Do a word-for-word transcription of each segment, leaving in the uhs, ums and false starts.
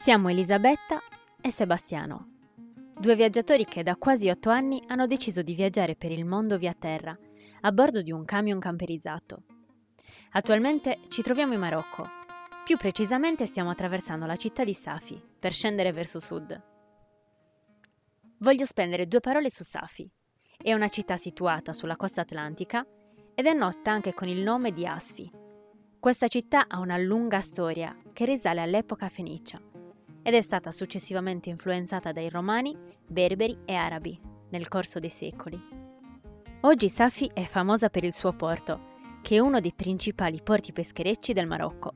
Siamo Elisabetta e Sebastiano, due viaggiatori che da quasi otto anni hanno deciso di viaggiare per il mondo via terra, a bordo di un camion camperizzato. Attualmente ci troviamo in Marocco. Più precisamente stiamo attraversando la città di Safi per scendere verso sud. Voglio spendere due parole su Safi. È una città situata sulla costa atlantica ed è nota anche con il nome di Asfi. Questa città ha una lunga storia che risale all'epoca fenicia ed è stata successivamente influenzata dai romani, berberi e arabi nel corso dei secoli. Oggi Safi è famosa per il suo porto, che è uno dei principali porti pescherecci del Marocco.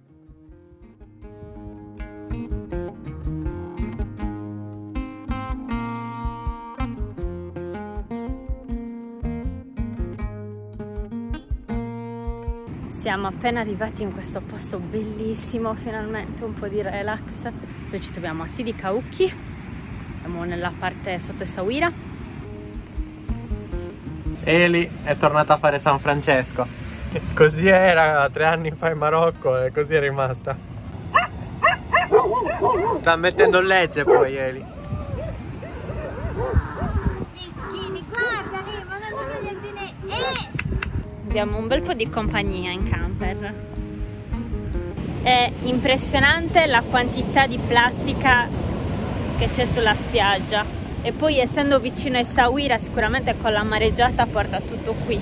Siamo appena arrivati in questo posto bellissimo, finalmente un po' di relax. Adesso ci troviamo a Sidi Kouki, siamo nella parte sotto Essaouira. Eli è tornata a fare San Francesco. Così era tre anni fa in Marocco e così è rimasta. Sta mettendo legge poi Eli. Mischini, guardali, ma non vedo gli asini. Eh! Abbiamo un bel po' di compagnia in camper. È impressionante la quantità di plastica che c'è sulla spiaggia. E poi essendo vicino a Essaouira sicuramente con la mareggiata porta tutto qui.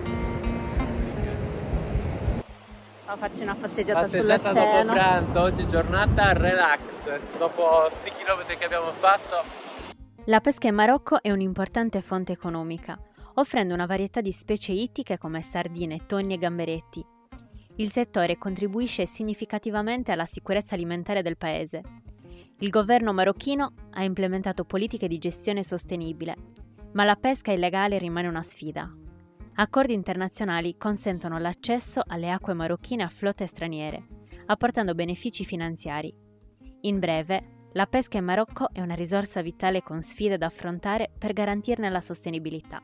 A farci una passeggiata, passeggiata sull'oceano. Dopo pranzo, oggi giornata relax, dopo tutti i chilometri che abbiamo fatto. La pesca in Marocco è un'importante fonte economica, offrendo una varietà di specie ittiche come sardine, tonni e gamberetti. Il settore contribuisce significativamente alla sicurezza alimentare del paese. Il governo marocchino ha implementato politiche di gestione sostenibile, ma la pesca illegale rimane una sfida. Accordi internazionali consentono l'accesso alle acque marocchine a flotte straniere, apportando benefici finanziari. In breve, la pesca in Marocco è una risorsa vitale con sfide da affrontare per garantirne la sostenibilità.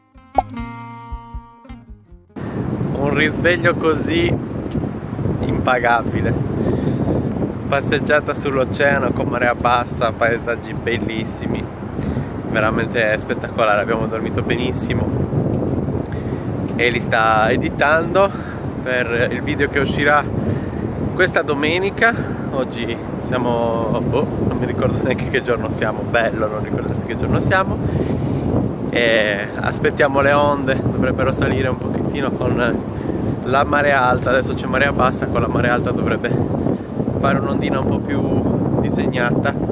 Un risveglio così impagabile. Passeggiata sull'oceano con marea bassa, paesaggi bellissimi, veramente spettacolare, abbiamo dormito benissimo. Eli sta editando per il video che uscirà questa domenica. Oggi siamo, boh, non mi ricordo neanche che giorno siamo, bello non ricordarsi che giorno siamo. E aspettiamo le onde, dovrebbero salire un pochettino con la marea alta, adesso c'è marea bassa, con la marea alta dovrebbe fare un'ondina un po' più disegnata.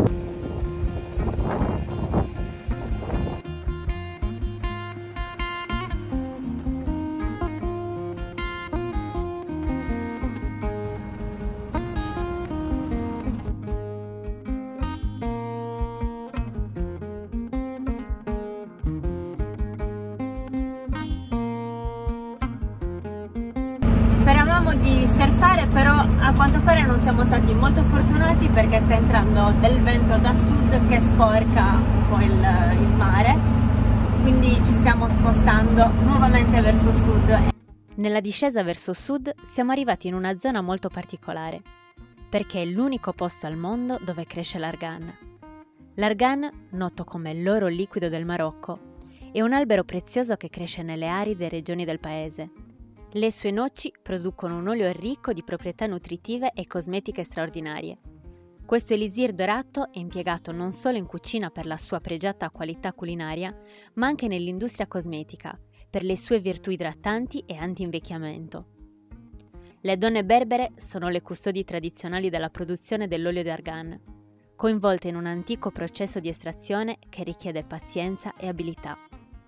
Speravamo di surfare, però a quanto pare non siamo stati molto fortunati perché sta entrando del vento da sud che sporca un po' il, il mare, quindi ci stiamo spostando nuovamente verso sud. Nella discesa verso sud siamo arrivati in una zona molto particolare, perché è l'unico posto al mondo dove cresce l'argan. L'argan, noto come l'oro liquido del Marocco, è un albero prezioso che cresce nelle aride regioni del paese. Le sue noci producono un olio ricco di proprietà nutritive e cosmetiche straordinarie. Questo elisir dorato è impiegato non solo in cucina per la sua pregiata qualità culinaria, ma anche nell'industria cosmetica, per le sue virtù idratanti e anti-invecchiamento. Le donne berbere sono le custodi tradizionali della produzione dell'olio di argan, coinvolte in un antico processo di estrazione che richiede pazienza e abilità.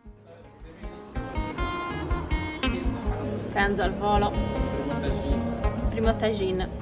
Pranzo al volo, primo tagine.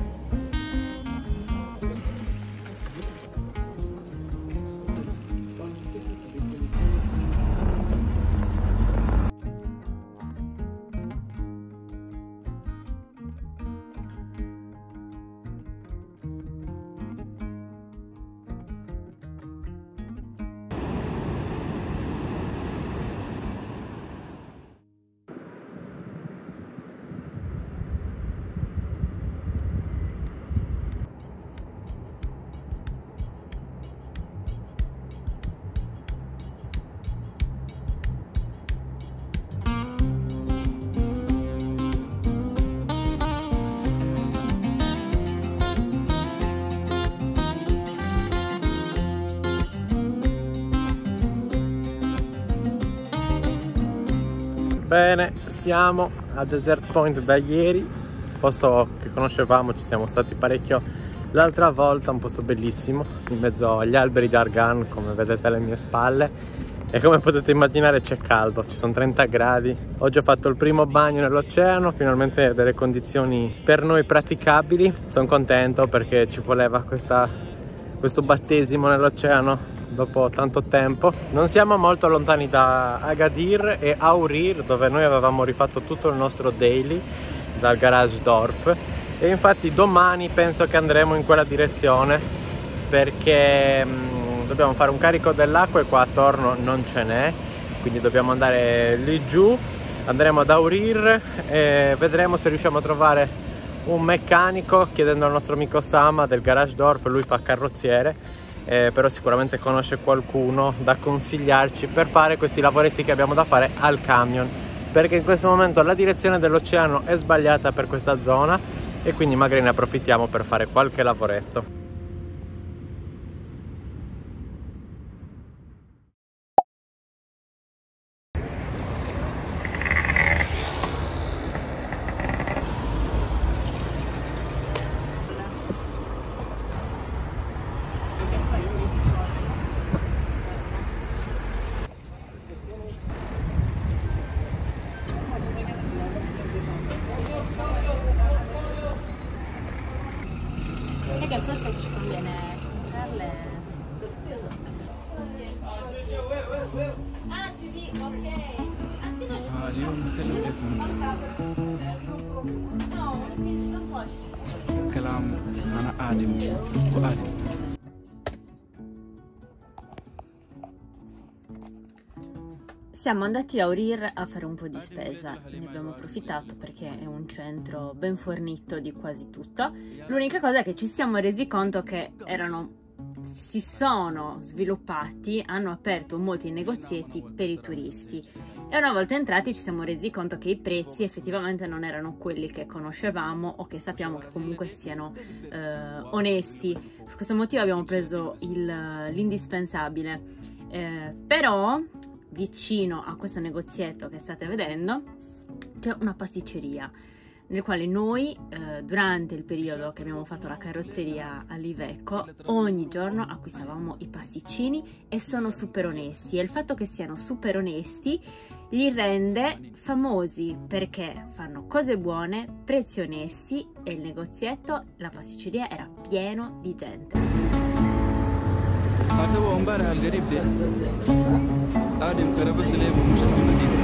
Bene, siamo a Desert Point da ieri, posto che conoscevamo, ci siamo stati parecchio l'altra volta, un posto bellissimo in mezzo agli alberi d'Argan, come vedete alle mie spalle, e come potete immaginare c'è caldo, ci sono trenta gradi. Oggi ho fatto il primo bagno nell'oceano, finalmente delle condizioni per noi praticabili. Sono contento perché ci voleva questa, questo battesimo nell'oceano dopo tanto tempo. Non siamo molto lontani da Agadir e Aourir, dove noi avevamo rifatto tutto il nostro daily dal Garage Dorf, e infatti domani penso che andremo in quella direzione perché mh, dobbiamo fare un carico dell'acqua e qua attorno non ce n'è, quindi dobbiamo andare lì giù. Andremo ad Aourir e vedremo se riusciamo a trovare un meccanico, chiedendo al nostro amico Sama del Garage Dorf. Lui fa carrozziere, eh, però sicuramente conosce qualcuno da consigliarci per fare questi lavoretti che abbiamo da fare al camion, perché in questo momento la direzione dell'oceano è sbagliata per questa zona e quindi magari ne approfittiamo per fare qualche lavoretto. Che forse ci conviene comprarle. Ah, ci dico, ok. Ah, sì, no. Ah, اليوم بكلمكم No, non posso. كلام أنا آدم وآدم. Siamo andati a Aourir a fare un po' di spesa, ne abbiamo approfittato perché è un centro ben fornito di quasi tutto. L'unica cosa è che ci siamo resi conto che erano, si sono sviluppati, hanno aperto molti negozietti per i turisti e una volta entrati ci siamo resi conto che i prezzi effettivamente non erano quelli che conoscevamo o che sappiamo che comunque siano eh, onesti. Per questo motivo abbiamo preso l'indispensabile, eh, però vicino a questo negozietto che state vedendo c'è una pasticceria nel quale noi eh, durante il periodo che abbiamo fatto la carrozzeria all'Iveco ogni giorno acquistavamo i pasticcini e sono super onesti, e il fatto che siano super onesti li rende famosi perché fanno cose buone, prezzi onesti, e il negozietto, la pasticceria era pieno di gente. هذا امبارح القريب ده آدم كربة سليم ومشت في المدينة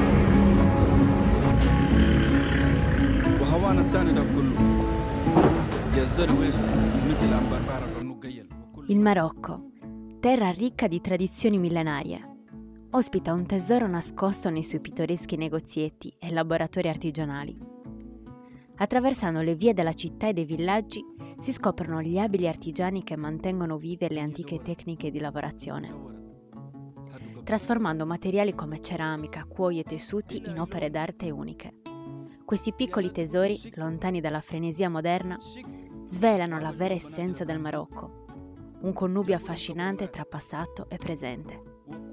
وهوانا الثاني ده كله جزر ويسو مثل أمبار بارك النقيل. Il Marocco, terra ricca di tradizioni millenarie, ospita un tesoro nascosto nei suoi pittoreschi negozietti e laboratori artigianali. Attraversando le vie della città e dei villaggi si scoprono gli abili artigiani che mantengono vive le antiche tecniche di lavorazione, trasformando materiali come ceramica, cuoio e tessuti in opere d'arte uniche. Questi piccoli tesori, lontani dalla frenesia moderna, svelano la vera essenza del Marocco, un connubio affascinante tra passato e presente.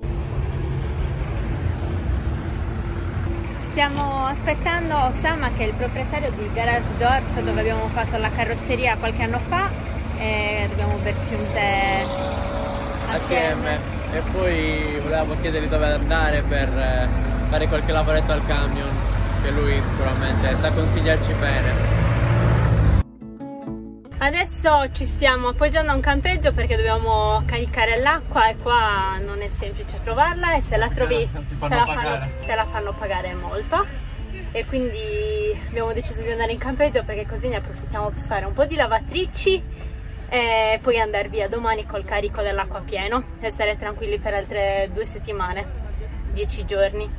Stiamo aspettando Osama, che è il proprietario di Garage Dorf dove abbiamo fatto la carrozzeria qualche anno fa, e dobbiamo berci un tè assieme. assieme e poi volevamo chiedergli dove andare per fare qualche lavoretto al camion, che lui sicuramente sa consigliarci bene. Adesso ci stiamo appoggiando a un campeggio perché dobbiamo caricare l'acqua e qua non è semplice trovarla, e se la trovi te la fanno, te la fanno pagare molto, e quindi abbiamo deciso di andare in campeggio perché così ne approfittiamo per fare un po' di lavatrici e poi andare via domani col carico dell'acqua pieno e stare tranquilli per altre due settimane, dieci giorni.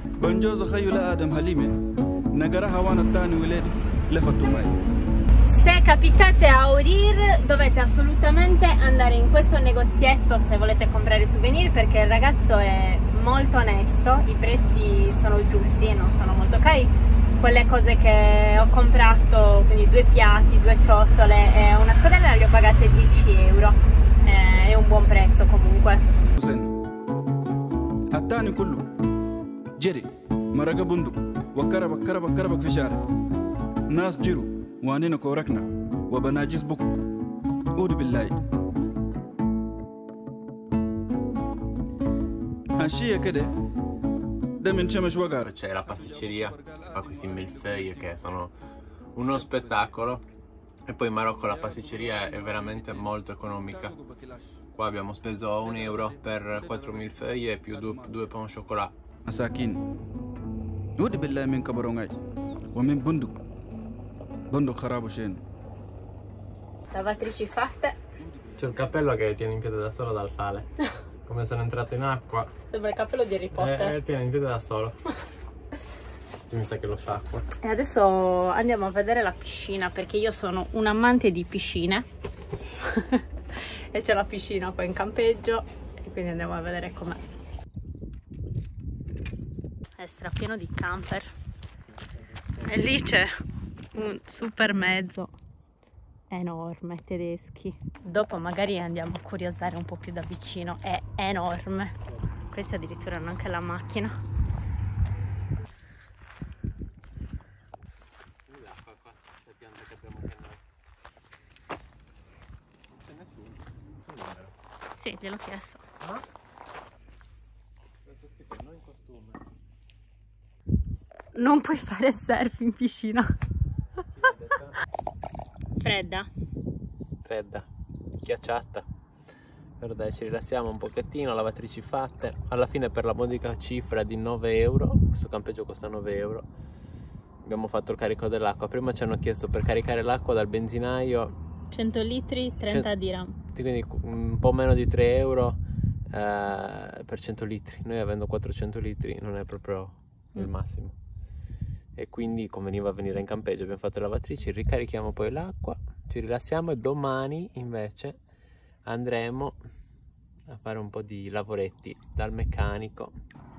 Se capitate a Aourir dovete assolutamente andare in questo negozietto se volete comprare souvenir, perché il ragazzo è molto onesto, i prezzi sono giusti e non sono molto cari. Quelle cose che ho comprato, quindi due piatti, due ciotole e una scodella, le ho pagate dieci euro, eh, è un buon prezzo comunque. الثاني كله جري مرقة بندق وكربك كربك كربك في شارع ناس جروا وانينا كوركنا وبناجز بكو أعوذ بالله هالشيء كده ده من شمس وقار. C'è la pasticceria che fa questi millefeuille che sono uno spettacolo, e poi in Marocco la pasticceria è veramente molto economica. Qua abbiamo speso un euro per quattro millefeuille più due, due pain au chocolat. مساكين أعوذ بالله من كبرونغاي ومن بندق بندق خراب وشين. Lavatrici fatte. C'è un cappello che tiene in piedi da solo dal sale. Come sono entrato in acqua. Sembra il cappello di Harry Potter. Eh, tiene in piedi da solo. Mi sa che lo fa acqua. E adesso andiamo a vedere la piscina, perché io sono un amante di piscine. E c'è la piscina qua in campeggio, e quindi andiamo a vedere com'è. È strapieno di camper. E lì c'è un super mezzo enorme, tedeschi. Dopo magari andiamo a curiosare un po' più da vicino, è enorme. Questa addirittura hanno anche la macchina. L'acqua qua, le piante che abbiamo che noi. Non c'è nessuno. Sì, gliel'ho chiesto. Ah? C'è scritto no in costume. Non puoi fare surf in piscina. Fredda? Fredda, ghiacciata. Però dai, ci rilassiamo un pochettino, lavatrici fatte. Alla fine per la modica cifra di nove euro, questo campeggio costa nove euro, abbiamo fatto il carico dell'acqua. Prima ci hanno chiesto per caricare l'acqua dal benzinaio cento litri, trenta dirham. Quindi un po' meno di tre euro eh, per cento litri. Noi avendo quattrocento litri non è proprio il massimo. E quindi conveniva venire in campeggio. Abbiamo fatto le lavatrici, ricarichiamo poi l'acqua, ci rilassiamo e domani invece andremo a fare un po' di lavoretti dal meccanico.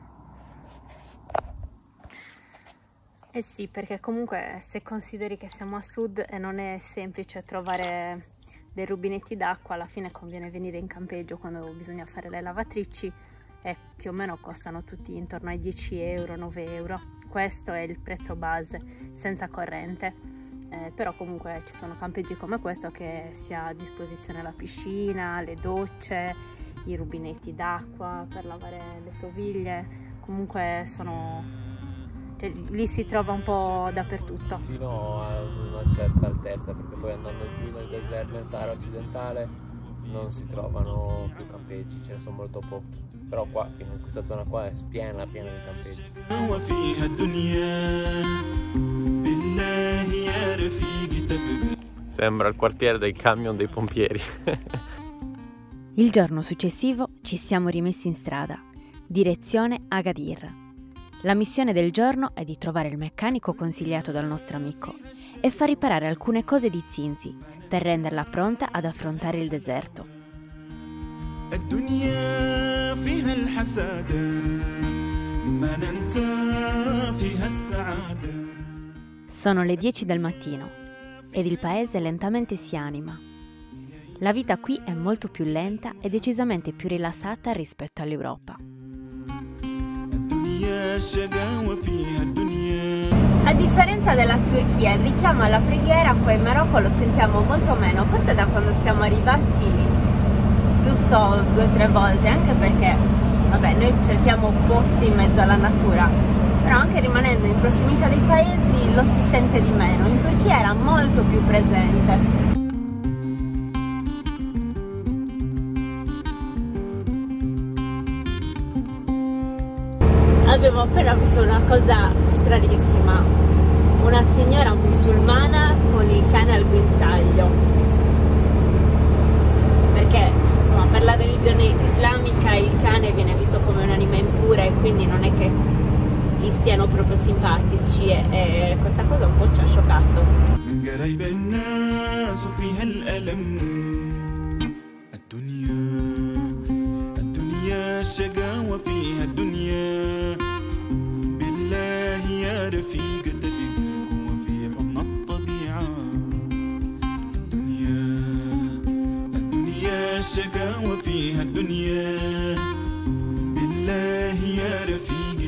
Eh sì, perché comunque se consideri che siamo a sud e non è semplice trovare dei rubinetti d'acqua, alla fine conviene venire in campeggio quando bisogna fare le lavatrici, e più o meno costano tutti intorno ai dieci euro, nove euro. Questo è il prezzo base, senza corrente. Eh, però comunque ci sono campeggi come questo che si ha a disposizione la piscina, le docce, i rubinetti d'acqua per lavare le toviglie. Comunque sono... cioè, lì si trova un po' dappertutto. Fino a una certa altezza, perché poi andando giù nel deserto, nel Sahara occidentale, non si trovano più campeggi, ce ne sono molto pochi. Però qua, fino in questa zona qua, è piena, piena di campeggi. Sembra il quartiere dei camion dei pompieri. Il giorno successivo ci siamo rimessi in strada, direzione Agadir. La missione del giorno è di trovare il meccanico consigliato dal nostro amico e far riparare alcune cose di Zinzi per renderla pronta ad affrontare il deserto. Sono le dieci del mattino ed il paese lentamente si anima. La vita qui è molto più lenta e decisamente più rilassata rispetto all'Europa. A differenza della Turchia, il richiamo alla preghiera qua in Marocco lo sentiamo molto meno, forse da quando siamo arrivati giusto due o tre volte, anche perché vabbè, noi cerchiamo posti in mezzo alla natura, però anche rimanendo in prossimità dei paesi lo si sente di meno. In Turchia era molto più presente. Abbiamo appena visto una cosa stranissima, una signora musulmana con il cane al guinzaglio, perché insomma per la religione islamica il cane viene visto come un anima impura e quindi non è che gli stiano proprio simpatici, e, e questa cosa un po' ci ha scioccato. الشقاوة فيها الدنيا بالله يا رفيق